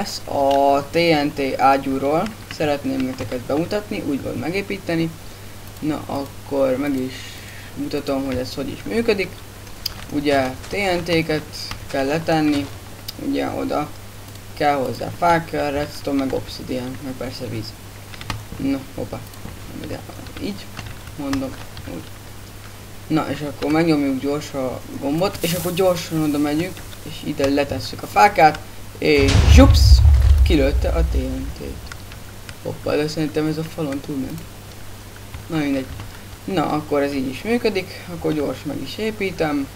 lesz. A TNT ágyúról szeretném nektek bemutatni, úgy volt megépíteni. Na akkor meg is mutatom, hogy ez hogy is működik. Ugye TNT-ket kell letenni, ugye oda kell hozzá fák, redstone, meg obsidian, meg persze víz. Na, hoppá, ide, így mondom, úgy. Na, és akkor megnyomjuk gyorsan a gombot, és akkor gyorsan oda megyünk, és ide letesszük a fákát, és zsupsz, kilőtte a TNT-t. Hoppá, de szerintem ez a falon túlment. Na mindegy. Na, akkor ez így is működik, akkor gyors meg is építem.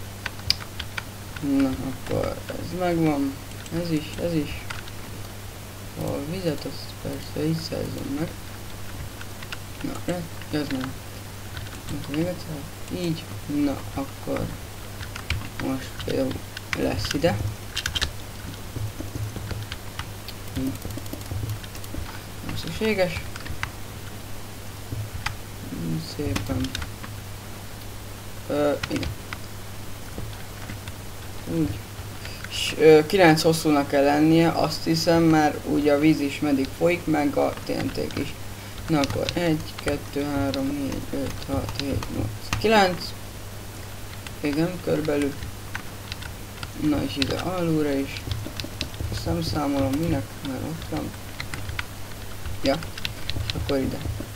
Na, akkor ez megvan, ez is. A vizet azt persze így szerzem meg. Na, ez nem. Akkor még egyszer, így. Na, akkor most például lesz ide. Nem szükséges. Szépen. Igen. Úgy. 9 hosszúnak kell lennie, azt hiszem, mert úgy a víz is meddig folyik, meg a TNT-k is. Na akkor 1, 2, 3, 4, 5, 6, 7, 8, 9. Igen, körülbelül. Na és ide alulra is. Ezt nem számolom minek, mert ott van. Ja, és akkor ide.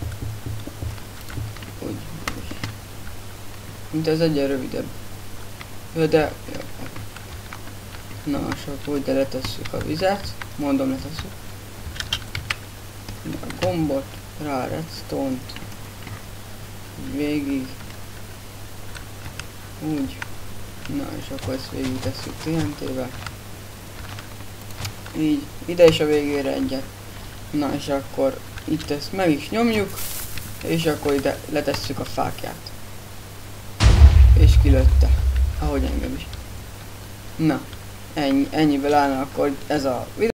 Úgy. Mint ez egyen rövidebb. De jó. Na, és akkor ide letesszük a vizet. Mondom, letesszük. A gombot, rá a redstone-t. Végig. Úgy. Na, és akkor ezt végig tesszük TNT-vel. Így. Ide is a végére egyet. Na, és akkor itt ezt meg is nyomjuk. És akkor ide letesszük a fákját. És kilőtte. Ahogy engem is. Na, ennyivel állna akkor ez a videó.